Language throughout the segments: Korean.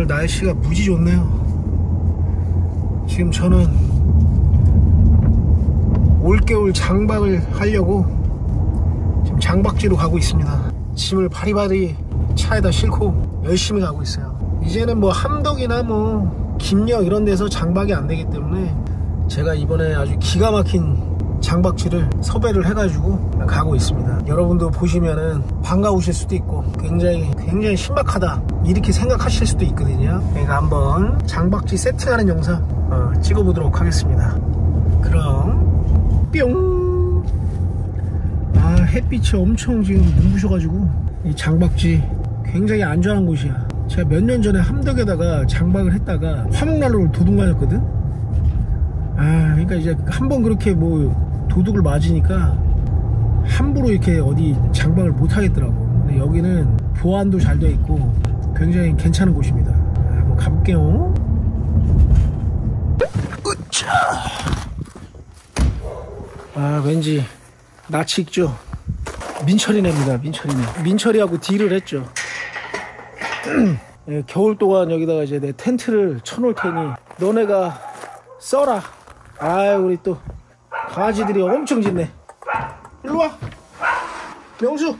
오늘 날씨가 무지 좋네요. 지금 저는 올겨울 장박을 하려고 지금 장박지로 가고 있습니다. 짐을 바리바리 차에다 싣고 열심히 가고 있어요. 이제는 뭐 함덕이나 뭐 김역 이런 데서 장박이 안 되기 때문에 제가 이번에 아주 기가 막힌 장박지를 섭외를 해가지고 가고 있습니다. 여러분도 보시면은 반가우실 수도 있고 굉장히 신박하다 이렇게 생각하실 수도 있거든요. 그러니까 한번 장박지 세팅하는 영상 찍어보도록 하겠습니다. 그럼 뿅. 햇빛이 엄청 지금 눈부셔가지고 이 장박지 굉장히 안전한 곳이야. 제가 몇 년 전에 함덕에다가 장박을 했다가 화목난로를 도둑 맞았거든. 그러니까 이제 한번 그렇게 뭐 도둑을 맞으니까 함부로 이렇게 어디 장박을 못 하겠더라고. 근데 여기는 보안도 잘 되어 있고 굉장히 괜찮은 곳입니다. 한번 가볼게요. 으차. 왠지 낯이 익죠. 민철이네입니다. 민철이하고 딜을 했죠. 네, 겨울 동안 여기다가 이제 내 텐트를 쳐놓을 테니 너네가 써라. 우리 또 강아지들이 엄청 짖네. 일로와 명수.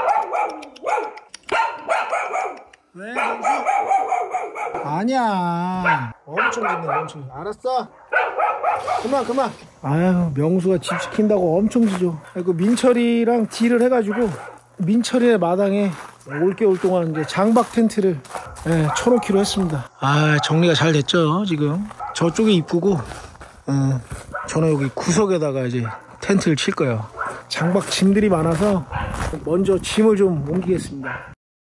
왜 명수? 아니야 엄청 짖네. 엄청. 알았어 그만. 명수가 집 지킨다고 엄청 짖어. 그 민철이랑 딜을 해가지고 민철이의 마당에 올겨울 동안 이제 장박 텐트를 쳐놓기로 했습니다. 정리가 잘 됐죠. 지금 저쪽에 입구고 저는 여기 구석에다가 이제 텐트를 칠 거예요. 장박 짐들이 많아서 먼저 짐을 좀 옮기겠습니다.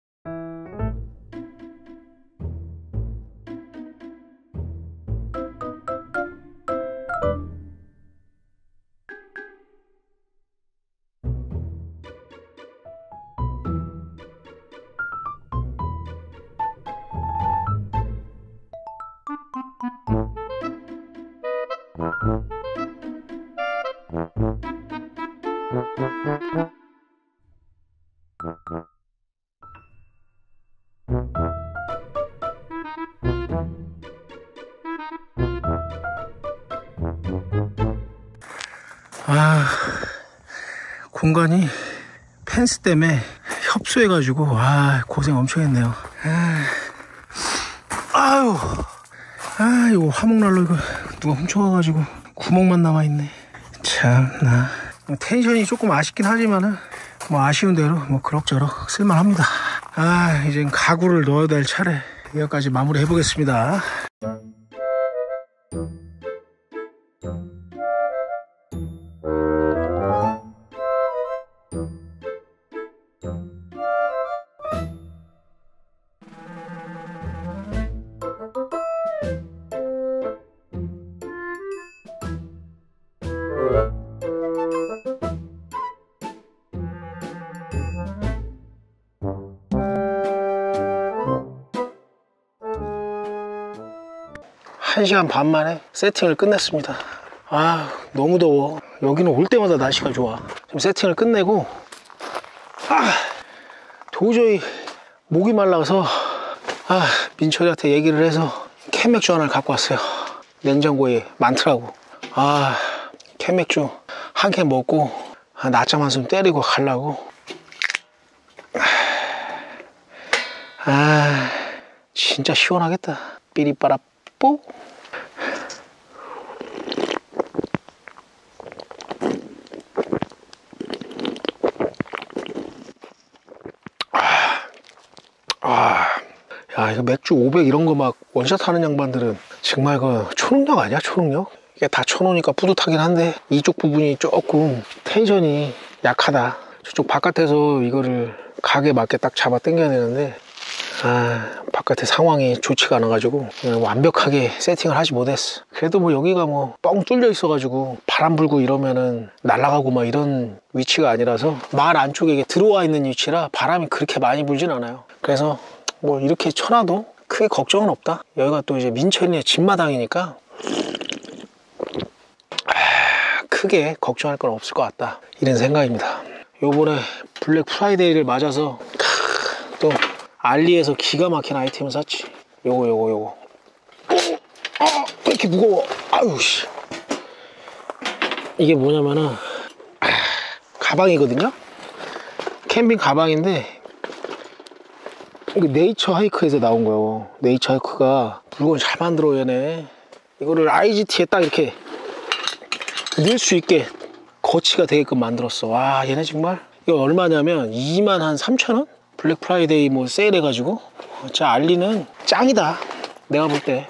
공간이 펜스 때문에 협소해가지고 고생 엄청 했네요. 이거 화목난로 이거 누가 훔쳐가가지고 구멍만 남아있네. 참나. 텐션이 조금 아쉽긴 하지만은 뭐 아쉬운 대로 뭐 그럭저럭 쓸만합니다. 이젠 가구를 넣어야 될 차례. 여기까지 마무리 해보겠습니다. 한 시간 반 만에 세팅을 끝냈습니다. 너무 더워. 여기는 올 때마다 날씨가 좋아. 지금 세팅을 끝내고 도저히 목이 말라서 민철이한테 얘기를 해서 캔맥주 하나를 갖고 왔어요. 냉장고에 많더라고. 캔맥주 한 캔 먹고 낮잠 한숨 때리고 가려고. 진짜 시원하겠다. 삐리빠라뽀. 이거 맥주 500 이런 거 막 원샷 하는 양반들은 정말 그 초능력 아니야? 초능력? 이게 다 쳐놓으니까 뿌듯하긴 한데 이쪽 부분이 조금 텐션이 약하다. 저쪽 바깥에서 이거를 각에 맞게 딱 잡아 당겨야 되는데 바깥에 상황이 좋지가 않아 가지고 완벽하게 세팅을 하지 못했어. 그래도 뭐 여기가 뭐 뻥 뚫려 있어 가지고 바람 불고 이러면은 날아가고 막 이런 위치가 아니라서 마을 안쪽에 들어와 있는 위치라 바람이 그렇게 많이 불진 않아요. 그래서 뭐 이렇게 쳐놔도 크게 걱정은 없다. 여기가 또 이제 민철이네 집마당이니까 크게 걱정할 건 없을 것 같다, 이런 생각입니다. 요번에 블랙 프라이데이를 맞아서 또 알리에서 기가 막힌 아이템을 샀지. 요거. 왜 이렇게 무거워? 아유, 씨. 이게 뭐냐면은, 가방이거든요? 캠핑 가방인데, 이거 네이처 하이크에서 나온 거예요. 네이처 하이크가 물건 잘 만들어, 얘네. 이거를 IGT에 딱 이렇게 넣을 수 있게 거치가 되게끔 만들었어. 와, 얘네 정말. 이거 얼마냐면 23,000원? 블랙 프라이데이 뭐 세일해가지고. 진짜 알리는 짱이다. 내가 볼 때.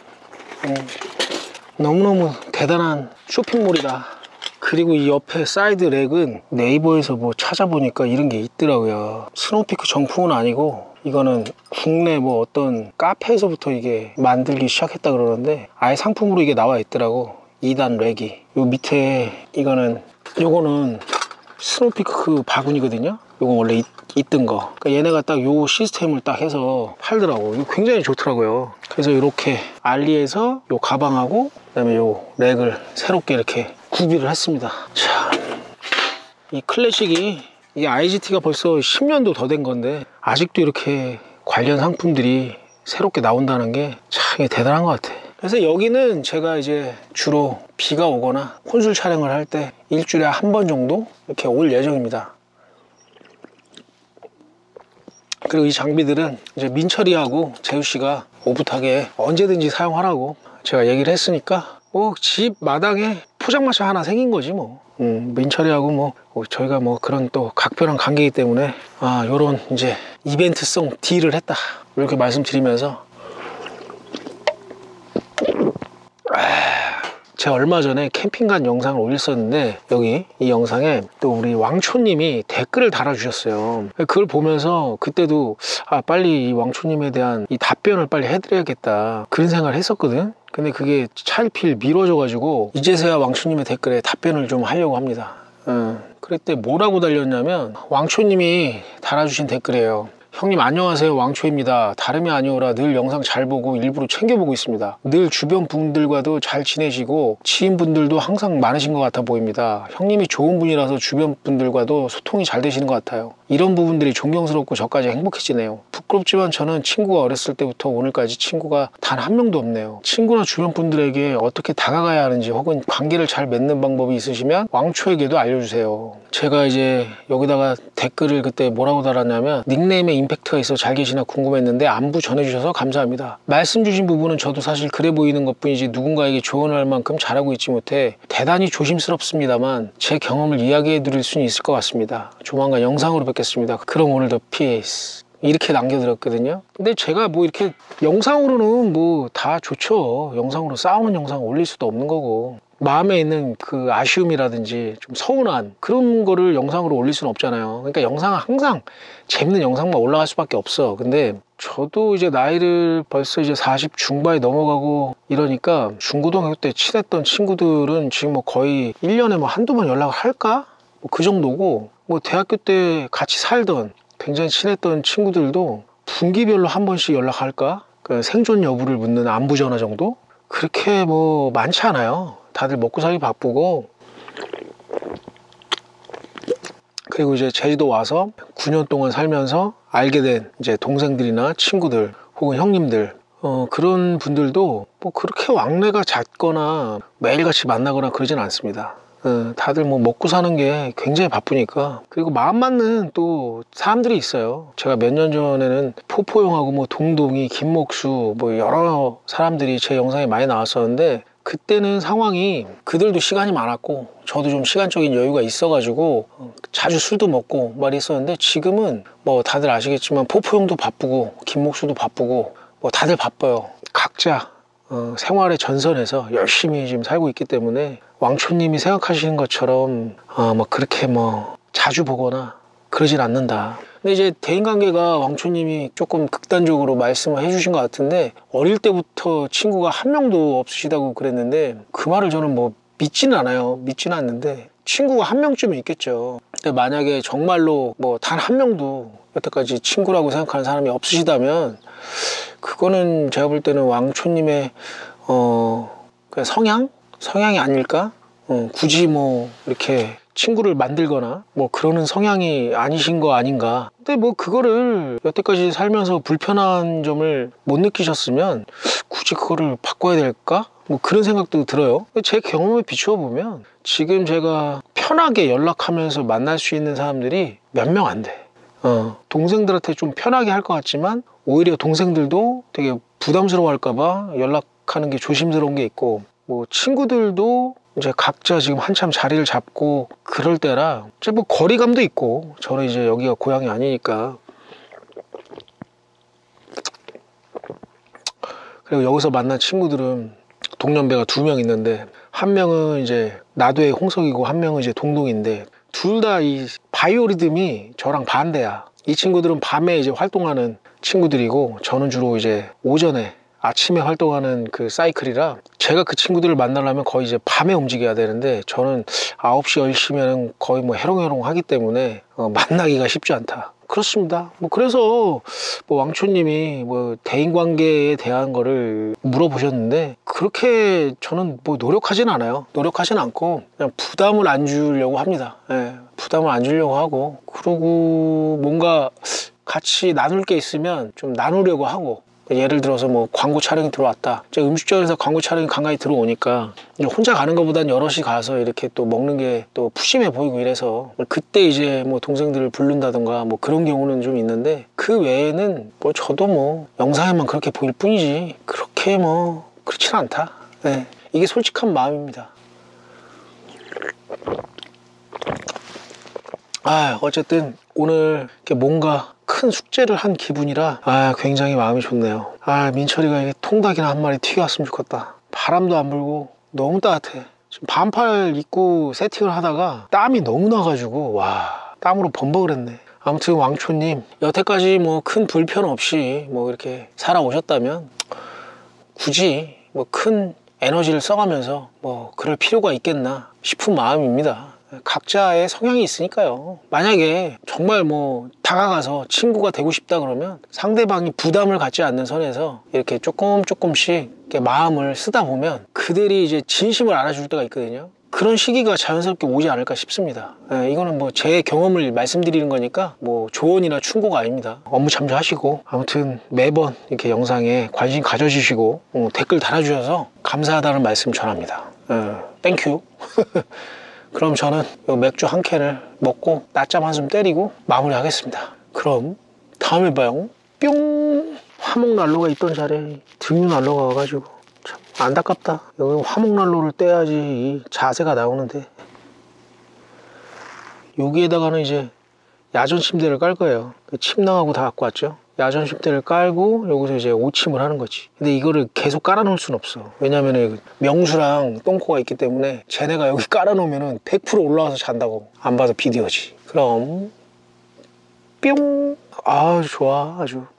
너무너무 대단한 쇼핑몰이다. 그리고 이 옆에 사이드 렉은 네이버에서 뭐 찾아보니까 이런 게 있더라고요. 스노우피크 정품은 아니고 이거는 국내 뭐 어떤 카페에서부터 이게 만들기 시작했다 그러는데 아예 상품으로 이게 나와 있더라고. 2단 렉이. 요 밑에 요거는 스노우피크 그 바구니거든요. 요건 원래 있던 거. 그러니까 얘네가 딱 요 시스템을 딱 해서 팔더라고. 이거 굉장히 좋더라고요. 그래서 이렇게 알리에서 요 가방하고 그다음에 요 렉을 새롭게 이렇게 구비를 했습니다. 자, 이 클래식이 이 IGT가 벌써 10년도 더 된 건데 아직도 이렇게 관련 상품들이 새롭게 나온다는 게 참 대단한 것 같아. 그래서 여기는 제가 이제 주로 비가 오거나 혼술 촬영을 할 때 일주일에 한 번 정도 이렇게 올 예정입니다. 그리고 이 장비들은 이제 민철이하고 재우씨가 오붓하게 언제든지 사용하라고 제가 얘기를 했으니까 뭐 집 마당에 포장마차 하나 생긴 거지 뭐. 민철이하고 뭐 저희가 뭐 그런 또 각별한 관계이기 때문에 요런 이제 이벤트성 딜을 했다 이렇게 말씀드리면서 제가 얼마 전에 캠핑 간 영상을 올렸었는데 여기 이 영상에 또 우리 왕초님이 댓글을 달아주셨어요. 그걸 보면서 그때도 빨리 이 왕초님에 대한 이 답변을 빨리 해드려야겠다 그런 생각을 했었거든. 근데 그게 차일피일 미뤄져가지고 이제서야 왕초님의 댓글에 답변을 좀 하려고 합니다. 그때 뭐라고 달렸냐면 왕초님이 달아주신 댓글이에요. 형님 안녕하세요, 왕초입니다. 다름이 아니오라 늘 영상 잘 보고 일부러 챙겨보고 있습니다. 늘 주변 분들과도 잘 지내시고 지인분들도 항상 많으신 것 같아 보입니다. 형님이 좋은 분이라서 주변 분들과도 소통이 잘 되시는 것 같아요. 이런 부분들이 존경스럽고 저까지 행복해지네요. 부끄럽지만 저는 친구가 어렸을 때부터 오늘까지 친구가 단 한 명도 없네요. 친구나 주변 분들에게 어떻게 다가가야 하는지 혹은 관계를 잘 맺는 방법이 있으시면 왕초에게도 알려주세요. 제가 이제 여기다가 댓글을 그때 뭐라고 달았냐면 닉네임에 임팩트가 있어 잘 계시나 궁금했는데 안부 전해주셔서 감사합니다. 말씀 주신 부분은 저도 사실 그래 보이는 것뿐이지 누군가에게 조언할 만큼 잘하고 있지 못해 대단히 조심스럽습니다만 제 경험을 이야기해 드릴 수는 있을 것 같습니다. 조만간 영상으로 뵙겠습니다. 그럼 오늘도 피스 이렇게 남겨드렸거든요. 근데 제가 뭐 이렇게 영상으로는 뭐 다 좋죠. 영상으로 싸우는 영상 올릴 수도 없는 거고 마음에 있는 그 아쉬움이라든지 좀 서운한 그런 거를 영상으로 올릴 수는 없잖아요. 그러니까 영상은 항상 재밌는 영상만 올라갈 수밖에 없어. 근데 저도 이제 나이를 벌써 이제 40 중반에 넘어가고 이러니까 중고등학교 때 친했던 친구들은 지금 뭐 거의 1년에 뭐 한두 번 연락을 할까? 뭐 그 정도고 뭐 대학교 때 같이 살던 굉장히 친했던 친구들도 분기별로 한 번씩 연락할까? 그 생존 여부를 묻는 안부 전화 정도? 그렇게 뭐 많지 않아요. 다들 먹고 살기 바쁘고. 그리고 이제 제주도 와서 9년 동안 살면서 알게 된 이제 동생들이나 친구들 혹은 형님들 그런 분들도 뭐 그렇게 왕래가 잦거나 매일같이 만나거나 그러진 않습니다. 다들 뭐 먹고 사는 게 굉장히 바쁘니까. 그리고 마음 맞는 또 사람들이 있어요. 제가 몇 년 전에는 포포용하고 뭐 동동이, 김목수 뭐 여러 사람들이 제 영상에 많이 나왔었는데 그때는 상황이 그들도 시간이 많았고 저도 좀 시간적인 여유가 있어가지고 자주 술도 먹고 말이 있었는데 지금은 뭐 다들 아시겠지만 포포용도 바쁘고 김목수도 바쁘고 뭐 다들 바빠요. 각자 생활의 전선에서 열심히 지금 살고 있기 때문에 왕초님이 생각하시는 것처럼 뭐 그렇게 뭐 자주 보거나 그러진 않는다. 근데 이제 대인관계가 왕초님이 조금 극단적으로 말씀을 해주신 것 같은데 어릴 때부터 친구가 한 명도 없으시다고 그랬는데 그 말을 저는 뭐 믿지는 않아요. 믿지는 않는데 친구가 한 명쯤은 있겠죠. 근데 만약에 정말로 뭐 단 한 명도 여태까지 친구라고 생각하는 사람이 없으시다면 그거는 제가 볼 때는 왕초님의 그냥 성향이 아닐까? 굳이 뭐 이렇게 친구를 만들거나 뭐 그러는 성향이 아니신 거 아닌가. 근데 뭐 그거를 여태까지 살면서 불편한 점을 못 느끼셨으면 굳이 그거를 바꿔야 될까? 뭐 그런 생각도 들어요. 제 경험에 비추어 보면 지금 제가 편하게 연락하면서 만날 수 있는 사람들이 몇 명 안 돼. 동생들한테 좀 편하게 할 것 같지만 오히려 동생들도 되게 부담스러워 할까봐 연락하는 게 조심스러운 게 있고, 뭐 친구들도 이제 각자 지금 한참 자리를 잡고 그럴 때라 이제 뭐 거리감도 있고, 저는 이제 여기가 고향이 아니니까. 그리고 여기서 만난 친구들은 동년배가 2명 있는데, 한 명은 이제 나도의 홍석이고 한 명은 이제 동동인데, 둘 다 이 바이오리듬이 저랑 반대야. 이 친구들은 밤에 이제 활동하는 친구들이고 저는 주로 이제 오전에 아침에 활동하는 그 사이클이라, 제가 그 친구들을 만나려면 거의 이제 밤에 움직여야 되는데 저는 9시 10시면 거의 뭐 해롱해롱 하기 때문에 만나기가 쉽지 않다. 그렇습니다. 뭐 그래서 뭐 왕초님이 뭐 대인관계에 대한 거를 물어보셨는데, 그렇게 저는 뭐 노력하진 않아요. 노력하진 않고 그냥 부담을 안 주려고 합니다. 부담을 안 주려고 하고, 그리고 뭔가 같이 나눌 게 있으면 좀 나누려고 하고, 예를 들어서 뭐 광고 촬영이 들어왔다. 제가 음식점에서 광고 촬영이 간간히 들어오니까 혼자 가는 것보단 여럿이 가서 이렇게 또 먹는 게 또 푸짐해 보이고 이래서 그때 이제 뭐 동생들을 부른다던가 뭐 그런 경우는 좀 있는데, 그 외에는 뭐 저도 뭐 영상에만 그렇게 보일 뿐이지 그렇게 뭐 그렇진 않다. 이게 솔직한 마음입니다. 어쨌든 오늘 이렇게 뭔가 큰 숙제를 한 기분이라 굉장히 마음이 좋네요. 민철이가 이게 통닭이나 한 마리 튀겨왔으면 좋겠다. 바람도 안 불고 너무 따뜻해. 지금 반팔 입고 세팅을 하다가 땀이 너무 나가지고 땀으로 범벅을 했네. 아무튼 왕초님, 여태까지 뭐 큰 불편 없이 뭐 이렇게 살아오셨다면 굳이 뭐 큰 에너지를 써가면서 뭐 그럴 필요가 있겠나 싶은 마음입니다. 각자의 성향이 있으니까요. 만약에 정말 뭐 다가가서 친구가 되고 싶다 그러면 상대방이 부담을 갖지 않는 선에서 이렇게 조금씩 이렇게 마음을 쓰다 보면 그들이 이제 진심을 알아줄 때가 있거든요. 그런 시기가 자연스럽게 오지 않을까 싶습니다. 이거는 뭐 제 경험을 말씀드리는 거니까 뭐 조언이나 충고가 아닙니다. 업무 참조하시고, 아무튼 매번 이렇게 영상에 관심 가져주시고 댓글 달아주셔서 감사하다는 말씀 전합니다. 땡큐. 그럼 저는 이 맥주 한 캔을 먹고 낮잠 한숨 때리고 마무리하겠습니다. 그럼 다음에 봐요. 뿅. 화목난로가 있던 자리에 등유난로가 와가지고 참 안타깝다. 여기 화목난로를 떼야지 이 자세가 나오는데, 여기에다가는 이제 야전 침대를 깔 거예요. 침낭하고 다 갖고 왔죠. 야전 침대를 깔고 여기서 이제 오침을 하는 거지. 근데 이거를 계속 깔아 놓을 수는 없어. 왜냐면은 명수랑 똥코가 있기 때문에 쟤네가 여기 깔아 놓으면은 100% 올라와서 잔다고. 안 봐도 비디오지. 그럼 뿅. 좋아 아주.